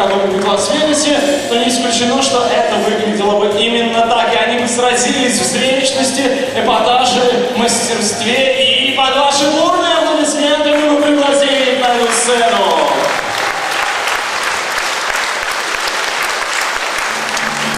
каком-нибудь Лас-Вегасе, то не исключено, что это выглядело бы именно так. И они бы сразились в зрелищности, эпатаже, мастерстве и под вашим уровнем.